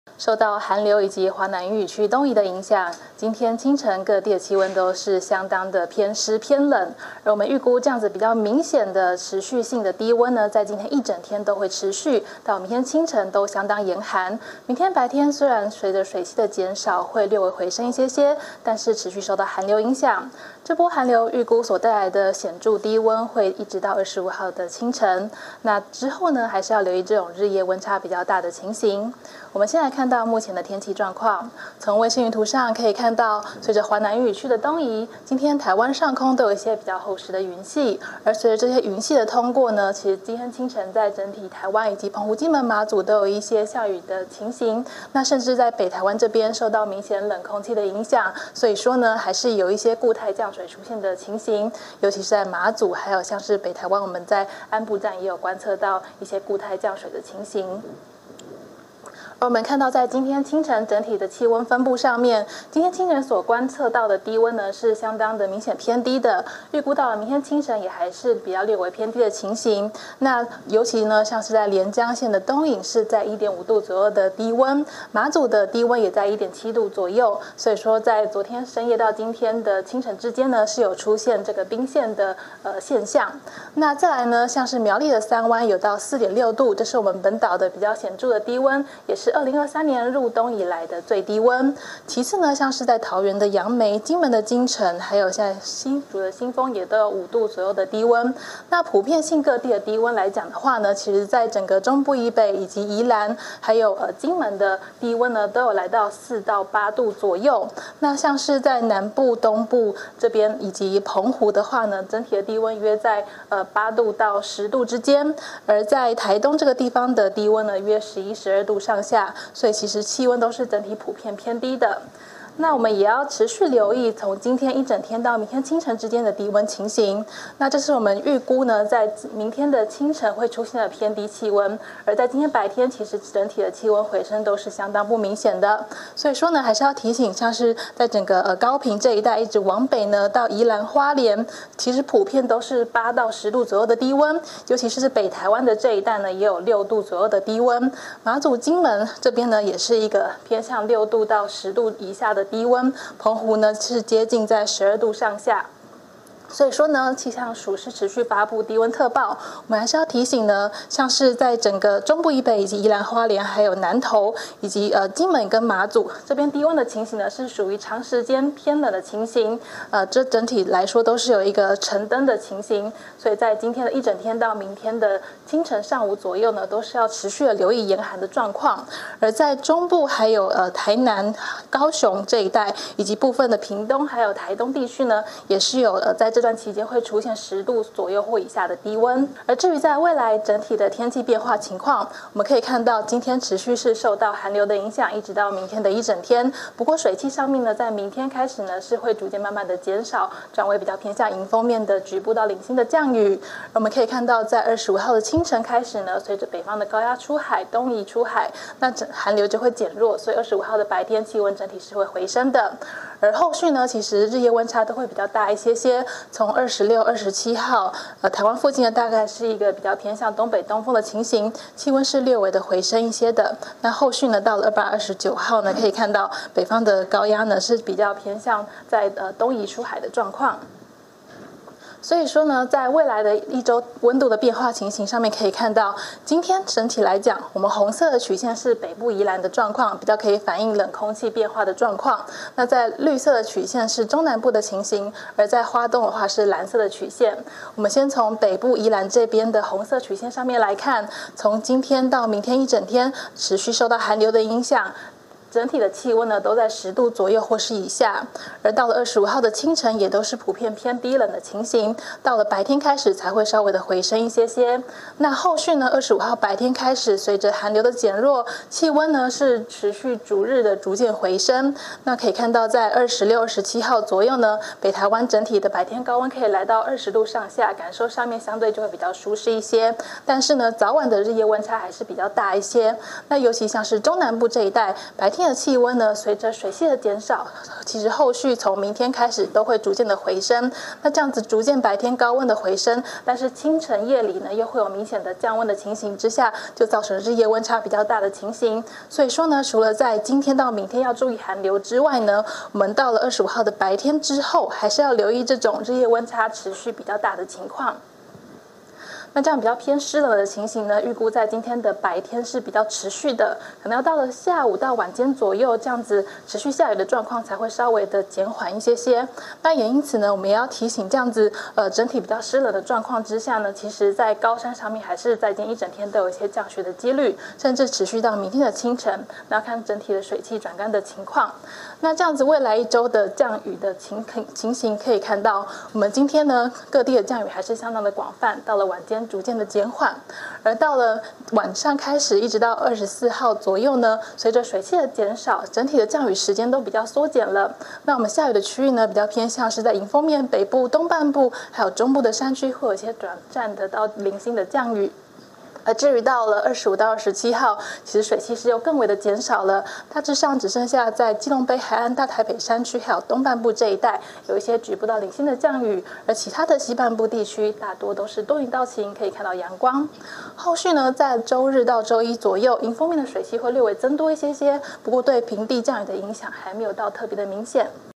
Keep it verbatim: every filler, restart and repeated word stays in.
受到寒流以及华南雨区东移的影响，今天清晨各地的气温都是相当的偏湿偏冷，而我们预估这样子比较明显的持续性的低温呢，在今天一整天都会持续，到明天清晨都相当严寒。明天白天虽然随着水汽的减少会略微回升一些些，但是持续受到寒流影响。这波寒流预估所带来的显著低温会一直到二十五号的清晨，那之后呢，还是要留意这种日夜温差比较大的情形。我们先来看到目前的天气状况，从卫星云图上可以看到，随着华南雨区的东移，今天台湾上空都有一些比较厚实的云系，而随着这些云系的通过呢，其实今天清晨在整体台湾以及澎湖、金门、马祖都有一些下雨的情形，那甚至在北台湾这边受到明显冷空气的影响，所以说呢，还是有一些固态降水出现的情形，尤其是在马祖，还有像是北台湾，我们在安部站也有观测到一些固态降水的情形。而我们看到，在今天清晨整体的气温分布上面，今天清晨所观测到的低温呢是相当的明显偏低的，预估到了明天清晨也还是比较略微偏低的情形。那尤其呢，像是在连江县的东引是在 一点五度左右的低温，马祖的低温也在 一点七度左右，所以说在昨天深夜到今天的清晨之间呢，是有出现这个冰线的呃现象。那再来呢，像是苗栗的三湾有到 四点六度，这是我们本岛的比较显著的低温，也是二零二三年入冬以来的最低温。其次呢，像是在桃园的杨梅、金门的金城，还有现在新竹的新丰也都有五度左右的低温。那普遍性各地的低温来讲的话呢，其实在整个中部以北以及宜兰，还有呃金门的低温呢，都有来到四到八度左右。那像是在南部、东部这边以及澎湖的话呢，整体的低温约在呃八度到十度之间，而在台东这个地方的低温呢，约十一、十二度上下。所以其实气温都是整体普遍偏低的。那我们也要持续留意从今天一整天到明天清晨之间的低温情形。那这是我们预估呢，在明天的清晨会出现的偏低气温，而在今天白天，其实整体的气温回升都是相当不明显的。所以说呢，还是要提醒，像是在整个呃高屏这一带一直往北呢，到宜兰花莲，其实普遍都是八到十度左右的低温，尤其是北台湾的这一带呢，也有六度左右的低温。马祖、金门这边呢，也是一个偏向六度到十度以下的低温，澎湖呢是接近在十二度上下。所以说呢，气象署是持续发布低温特报。我们还是要提醒呢，像是在整个中部以北以及宜兰花莲，还有南投以及呃金门跟马祖这边低温的情形呢，是属于长时间偏冷的情形。呃，这整体来说都是有一个晨灯的情形，所以在今天的一整天到明天的清晨上午左右呢，都是要持续的留意严寒的状况。而在中部还有呃台南、高雄这一带，以及部分的屏东还有台东地区呢，也是有呃在这这段期间会出现十度左右或以下的低温。而至于在未来整体的天气变化情况，我们可以看到今天持续是受到寒流的影响，一直到明天的一整天。不过水汽上面呢，在明天开始呢是会逐渐慢慢的减少，转为比较偏向迎风面的局部到零星的降雨。而我们可以看到，在二十五号的清晨开始呢，随着北方的高压出海、东移出海，那整寒流就会减弱，所以二十五号的白天气温整体是会回升的。而后续呢，其实日夜温差都会比较大一些些。从二十六、二十七号，呃，台湾附近呢，大概是一个比较偏向东北东风的情形，气温是略微的回升一些的。那后续呢，到了二八、二十九号呢，可以看到北方的高压呢是比较偏向在呃东移出海的状况。所以说呢，在未来的一周温度的变化情形上面，可以看到，今天整体来讲，我们红色的曲线是北部宜兰的状况，比较可以反映冷空气变化的状况。那在绿色的曲线是中南部的情形，而在花东的话是蓝色的曲线。我们先从北部宜兰这边的红色曲线上面来看，从今天到明天一整天，持续受到寒流的影响。整体的气温呢都在十度左右或是以下，而到了二十五号的清晨也都是普遍偏低冷的情形，到了白天开始才会稍微的回升一些些。那后续呢，二十五号白天开始，随着寒流的减弱，气温呢是持续逐日的逐渐回升。那可以看到，在二十六、二十七号左右呢，北台湾整体的白天高温可以来到二十度上下，感受上面相对就会比较舒适一些。但是呢，早晚的日夜温差还是比较大一些。那尤其像是中南部这一带，白天天的气温呢，随着水汽的减少，其实后续从明天开始都会逐渐的回升。那这样子逐渐白天高温的回升，但是清晨夜里呢又会有明显的降温的情形之下，就造成日夜温差比较大的情形。所以说呢，除了在今天到明天要注意寒流之外呢，我们到了二十五号的白天之后，还是要留意这种日夜温差持续比较大的情况。那这样比较偏湿冷的情形呢，预估在今天的白天是比较持续的，可能要到了下午到晚间左右，这样子持续下雨的状况才会稍微的减缓一些些。那也因此呢，我们也要提醒，这样子呃整体比较湿冷的状况之下呢，其实在高山上面还是在今天一整天都有一些降雪的几率，甚至持续到明天的清晨。那要看整体的水汽转干的情况。那这样子未来一周的降雨的情情形可以看到，我们今天呢各地的降雨还是相当的广泛，到了晚间逐渐的减缓，而到了晚上开始一直到二十四号左右呢，随着水汽的减少，整体的降雨时间都比较缩减了。那我们下雨的区域呢，比较偏向是在迎风面北部、东半部还有中部的山区，会有一些短暂的到零星的降雨。而至于到了二十五到二十七号，其实水汽是又更为的减少了，大致上只剩下在基隆北海岸、大台北山区还有东半部这一带有一些局部到零星的降雨，而其他的西半部地区大多都是多云到晴，可以看到阳光。后续呢，在周日到周一左右，迎风面的水汽会略微增多一些些，不过对平地降雨的影响还没有到特别的明显。